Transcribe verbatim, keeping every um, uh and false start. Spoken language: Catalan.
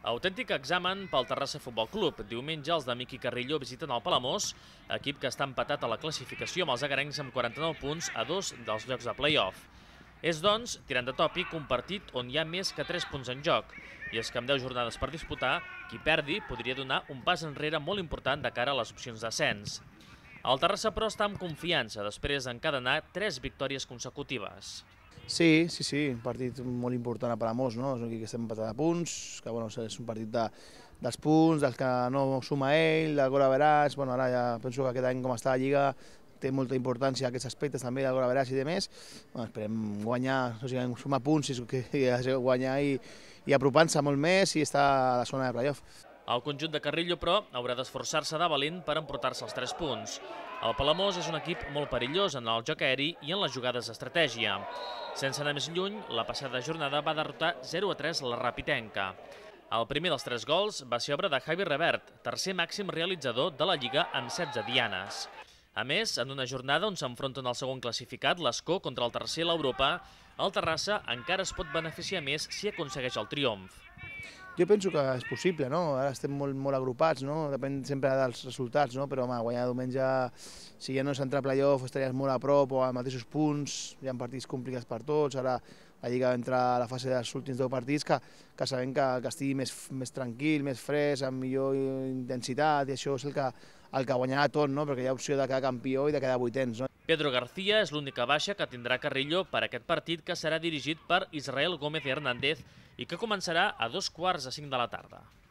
Autèntic examen pel Terrassa Futbol Club. Diumenge els de Miqui Carrillo visiten el Palamós, equip que està empatat a la classificació amb els agarencs amb quaranta-nou punts a dos dels llocs de play-off. És, doncs, tirant de tòpic, un partit on hi ha més que tres punts en joc. I és que amb deu jornades per disputar, qui perdi podria donar un pas enrere molt important de cara a les opcions d'ascens. El Terrassa, però, està amb confiança després d'encadenar tres victòries consecutives. Sí, sí, sí, un partit molt important a Palamós, no? És un equip que estem empatat a punts, que bueno, és un partit de, dels punts, dels que no suma ell, del gol average. Bueno, ara ja penso que aquest any com està la Lliga té molta importància aquests aspectes també, del gol average i de més. Bueno, esperem guanyar, o sigui, sumar punts, i guanyar i, i apropant-se molt més i estar a la zona de playoff. El conjunt de Carrillo, però, haurà d'esforçar-se de valent per emportar-se els tres punts. El Palamós és un equip molt perillós en el joc aeri i en les jugades d'estratègia. Sense anar més lluny, la passada jornada va derrotar zero a tres la Rapitenca. El primer dels tres gols va ser obra de Javi Revert, tercer màxim realitzador de la Lliga amb setze dianes. A més, en una jornada on s'enfronten el segon classificat, l'Escó, contra el tercer, l'Europa, el Terrassa encara es pot beneficiar més si aconsegueix el triomf. Jo penso que és possible, no? Ara estem molt, molt agrupats, no? Depèn sempre dels resultats, no? Però home, guanyar diumenge, si ja no és entrar a playoff, estaries molt a prop o als mateixos punts, hi ha partits complicats per tots, ara la Lliga entra a la fase dels últims deu partits que, que sabem que, que estigui més, més tranquil, més fresc, amb millor intensitat, i això és el que, el que guanyarà tot, no? Perquè hi ha opció de quedar campió i de quedar vuitens, no? Pedro García és l'única baixa que tindrà Carrillo per aquest partit, que serà dirigit per Israel Gómez Hernández i que començarà a dos quarts de cinc de la tarda.